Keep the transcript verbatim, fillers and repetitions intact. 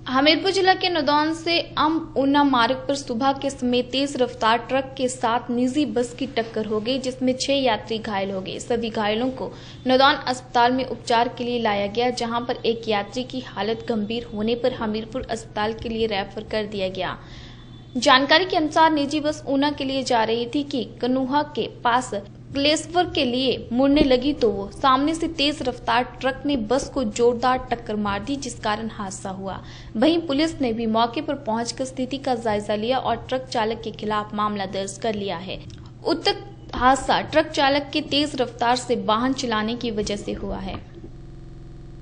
हमीरपुर जिला के नदौन से अम्ब ऊना मार्ग पर सुबह के समय तेज रफ्तार ट्रक के साथ निजी बस की टक्कर हो गई, जिसमें छह यात्री घायल हो गए। सभी घायलों को नदौन अस्पताल में उपचार के लिए लाया गया, जहां पर एक यात्री की हालत गंभीर होने पर हमीरपुर अस्पताल के लिए रेफर कर दिया गया। जानकारी के अनुसार निजी बस ऊना के लिए जा रही थी कि कन्हुआ के पास कलेश्वर के लिए मुड़ने लगी तो वो सामने से तेज रफ्तार ट्रक ने बस को जोरदार टक्कर मार दी, जिस कारण हादसा हुआ। वहीं पुलिस ने भी मौके पर पहुंचकर स्थिति का जायजा लिया और ट्रक चालक के खिलाफ मामला दर्ज कर लिया है। उक्त हादसा ट्रक चालक के तेज रफ्तार से वाहन चलाने की वजह से हुआ है।